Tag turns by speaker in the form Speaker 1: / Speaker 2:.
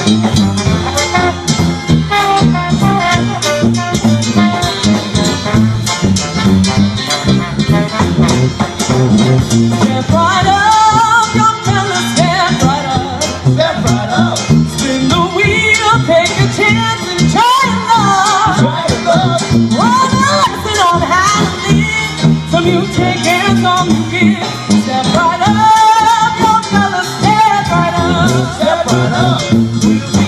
Speaker 1: Step right up, young fella, step right up.
Speaker 2: Step right up.
Speaker 1: Spin the wheel, take a chance and try it love.
Speaker 2: Try to love.
Speaker 1: Run a lesson on how to live. Some you take and some you give. Step right up, young fella, step right up.
Speaker 2: Step right up.